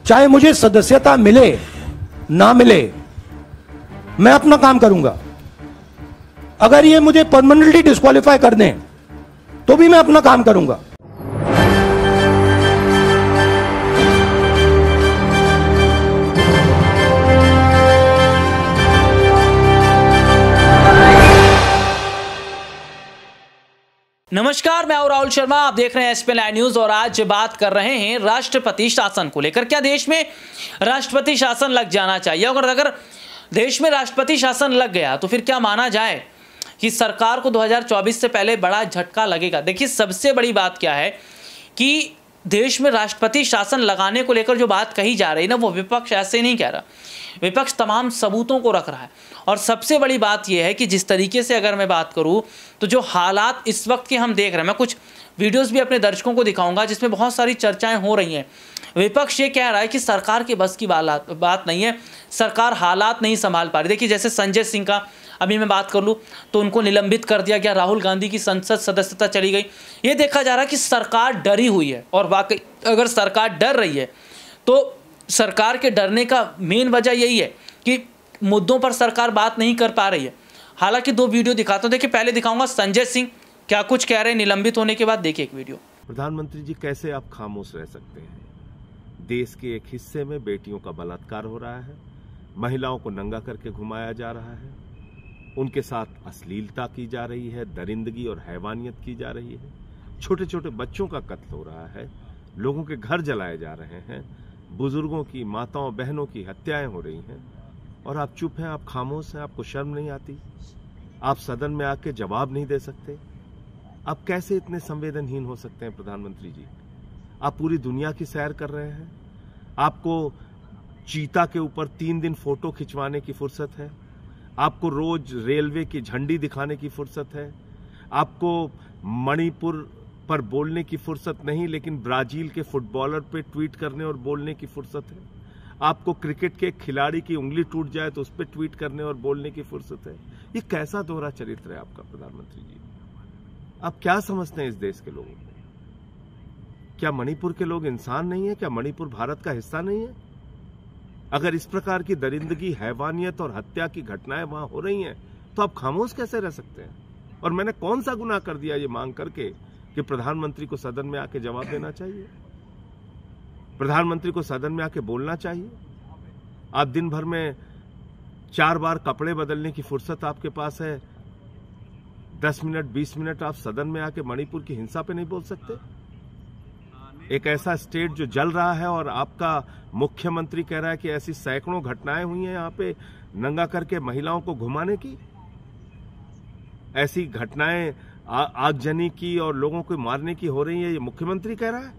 चाहे मुझे सदस्यता मिले ना मिले, मैं अपना काम करूंगा। अगर ये मुझे परमानेंटली डिस्क्वालीफाई कर दें तो भी मैं अपना काम करूंगा। नमस्कार, मैं हूं राहुल शर्मा। आप देख रहे हैं एसपी लाइव न्यूज और आज बात कर रहे हैं राष्ट्रपति शासन को लेकर। क्या देश में राष्ट्रपति शासन लग जाना चाहिए? अगर देश में राष्ट्रपति शासन लग गया तो फिर क्या माना जाए कि सरकार को 2024 से पहले बड़ा झटका लगेगा? देखिए, सबसे बड़ी बात क्या है कि देश में राष्ट्रपति शासन लगाने को लेकर जो बात कही जा रही है ना, वो विपक्ष ऐसे नहीं कह रहा। विपक्ष तमाम सबूतों को रख रहा है। और सबसे बड़ी बात यह है कि जिस तरीके से अगर मैं बात करूं तो जो हालात इस वक्त के हम देख रहे हैं, मैं कुछ वीडियोस भी अपने दर्शकों को दिखाऊंगा जिसमें बहुत सारी चर्चाएं हो रही हैं। विपक्ष ये कह रहा है कि सरकार के बस की बात नहीं है, सरकार हालात नहीं संभाल पा रही। देखिए, जैसे संजय सिंह का अभी मैं बात कर लूँ तो उनको निलंबित कर दिया गया, राहुल गांधी की संसद सदस्यता चली गई। ये देखा जा रहा है कि सरकार डरी हुई है। और वाकई अगर सरकार डर रही है तो सरकार के डरने का मेन वजह यही है कि मुद्दों पर सरकार बात नहीं कर पा रही है। हालांकि दो वीडियो दिखाता हूं। देखिए, पहले दिखाऊंगा संजय सिंह क्या कुछ कह रहे हैं निलंबित होने के बाद। देखिए एक वीडियो। प्रधानमंत्री जी, कैसे आप खामोश रह सकते हैं? देश के एक हिस्से में बेटियों का बलात्कार हो रहा है, महिलाओं को नंगा करके घुमाया जा रहा है, उनके साथ अश्लीलता की जा रही है, दरिंदगी और हैवानियत की जा रही है, छोटे छोटे बच्चों का कत्ल हो रहा है, लोगों के घर जलाए जा रहे हैं, बुजुर्गों की, माताओं बहनों की हत्याएं हो रही हैं, और आप चुप हैं, आप खामोश हैं। आपको शर्म नहीं आती? आप सदन में आके जवाब नहीं दे सकते? आप कैसे इतने संवेदनहीन हो सकते हैं प्रधानमंत्री जी? आप पूरी दुनिया की सैर कर रहे हैं। आपको चीता के ऊपर 3 दिन फोटो खिंचवाने की फुर्सत है, आपको रोज रेलवे की झंडी दिखाने की फुर्सत है, आपको मणिपुर पर बोलने की फुर्सत नहीं, लेकिन ब्राजील के फुटबॉलर पे ट्वीट करने और बोलने की फुर्सत है, आपको क्रिकेट के खिलाड़ी की उंगली टूट जाए तो उस पर ट्वीट करने और बोलने की फुर्सत है। ये कैसा दोहरा चरित्र है आपका प्रधानमंत्री जी? आप क्या समझते हैं इस देश के लोगों को? क्या मणिपुर के लोग इंसान नहीं है? क्या मणिपुर भारत का हिस्सा नहीं है? अगर इस प्रकार की दरिंदगी, हैवानियत और हत्या की घटनाएं वहां हो रही हैं तो आप खामोश कैसे रह सकते हैं? और मैंने कौन सा गुनाह कर दिया ये मांग करके कि प्रधानमंत्री को सदन में आके जवाब देना चाहिए, प्रधानमंत्री को सदन में आके बोलना चाहिए? आप दिन भर में 4 बार कपड़े बदलने की फुर्सत आपके पास है, 10 मिनट 20 मिनट आप सदन में आके मणिपुर की हिंसा पे नहीं बोल सकते? एक ऐसा स्टेट जो जल रहा है और आपका मुख्यमंत्री कह रहा है कि ऐसी सैकड़ों घटनाएं हुई हैं यहां पे नंगा करके महिलाओं को घुमाने की, ऐसी घटनाएं आगजनी की और लोगों को मारने की हो रही है, ये मुख्यमंत्री कह रहा है।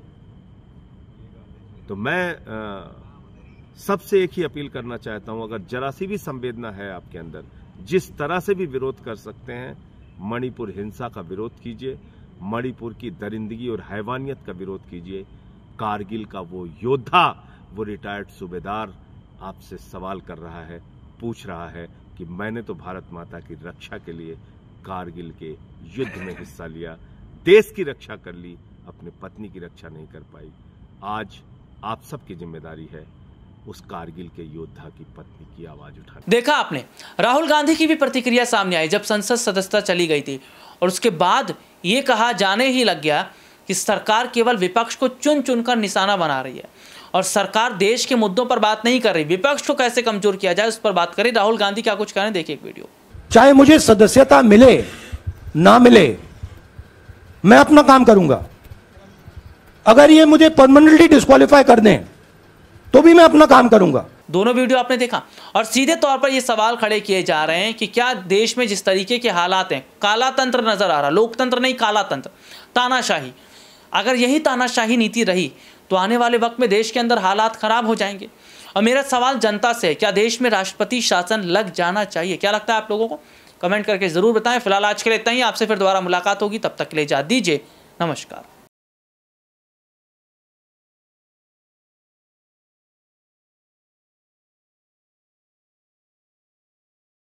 तो मैं सबसे एक ही अपील करना चाहता हूं, अगर जरा सी भी संवेदना है आपके अंदर, जिस तरह से भी विरोध कर सकते हैं, मणिपुर हिंसा का विरोध कीजिए, मणिपुर की दरिंदगी और हैवानियत का विरोध कीजिए। कारगिल का वो योद्धा, वो रिटायर्ड सूबेदार आपसे सवाल कर रहा है, पूछ रहा है कि मैंने तो भारत माता की रक्षा के लिए कारगिल के युद्ध में हिस्सा लिया, देश की रक्षा कर ली, अपनी पत्नी की रक्षा नहीं कर पाई। आज आप सबकी जिम्मेदारी है उस कारगिल के योद्धा की पत्नी की आवाज उठाना। देखा आपने, राहुल गांधी की भी प्रतिक्रिया सामने आई जब संसद सदस्यता चली गई थी, और उसके बाद ये कहा जाने ही लग गया कि सरकार केवल विपक्ष को चुन चुनकर निशाना बना रही है और सरकार देश के मुद्दों पर बात नहीं कर रही। विपक्ष को कैसे कमजोर किया जाए उस पर बात करें। राहुल गांधी क्या कुछ कह रहे हैं, देखिए एक वीडियो। चाहे मुझे सदस्यता मिले ना मिले, मैं अपना काम करूंगा। अगर ये मुझे परमानेंटली डिस्क्वालीफाई कर दें तो भी मैं अपना काम करूंगा। दोनों वीडियो आपने देखा और सीधे तौर पर ये सवाल खड़े किए जा रहे हैं कि क्या देश में जिस तरीके के हालात हैं, काला तंत्र नजर आ रहा, लोकतंत्र नहीं काला तंत्र, तानाशाही, अगर यही तानाशाही नीति रही तो आने वाले वक्त में देश के अंदर हालात खराब हो जाएंगे। और मेरा सवाल जनता से है, क्या देश में राष्ट्रपति शासन लग जाना चाहिए? क्या लगता है आप लोगों को? कमेंट करके जरूर बताएं। फिलहाल आज के लिए इतना ही, आपसे फिर दोबारा मुलाकात होगी, तब तक के लिए इजाजत दीजिए। नमस्कार।